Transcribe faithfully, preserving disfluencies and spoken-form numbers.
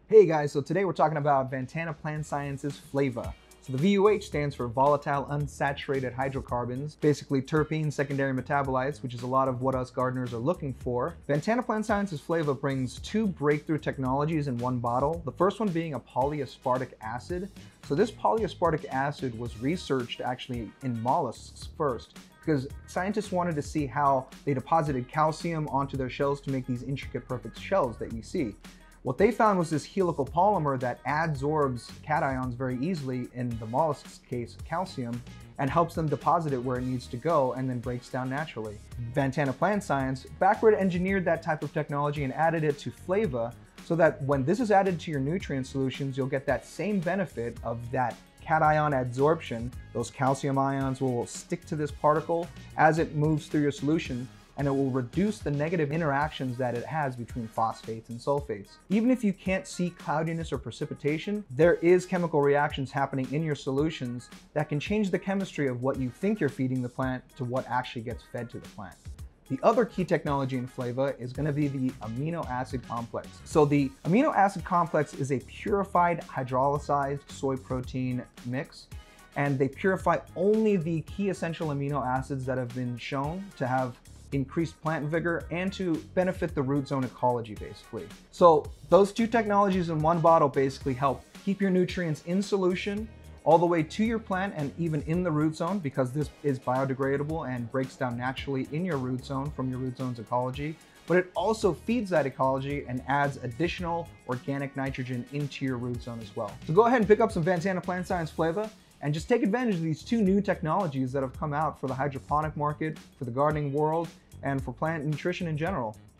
Hey guys, so today we're talking about Ventana Plant Science's Flava. So the V U H stands for volatile unsaturated hydrocarbons, basically terpenes, secondary metabolites, which is a lot of what us gardeners are looking for. Ventana Plant Science's Flava brings two breakthrough technologies in one bottle. The first one being a polyaspartic acid. So this polyaspartic acid was researched actually in mollusks first, because scientists wanted to see how they deposited calcium onto their shells to make these intricate perfect shells that you see. What they found was this helical polymer that adsorbs cations very easily, in the mollusk's case, calcium, and helps them deposit it where it needs to go and then breaks down naturally. Ventana Plant Science backward engineered that type of technology and added it to Flava so that when this is added to your nutrient solutions, you'll get that same benefit of that cation adsorption. Those calcium ions will stick to this particle as it moves through your solution, and it will reduce the negative interactions that it has between phosphates and sulfates. Even if you can't see cloudiness or precipitation, there is chemical reactions happening in your solutions that can change the chemistry of what you think you're feeding the plant to what actually gets fed to the plant. The other key technology in Flava is going to be the amino acid complex. So the amino acid complex is a purified hydrolyzed soy protein mix, and they purify only the key essential amino acids that have been shown to have increased plant vigor and to benefit the root zone ecology, basically. So those two technologies in one bottle basically help keep your nutrients in solution all the way to your plant and even in the root zone, because this is biodegradable and breaks down naturally in your root zone from your root zone's ecology. But it also feeds that ecology and adds additional organic nitrogen into your root zone as well. So go ahead and pick up some Ventana Plant Science Flava and just take advantage of these two new technologies that have come out for the hydroponic market, for the gardening world, and for plant nutrition in general.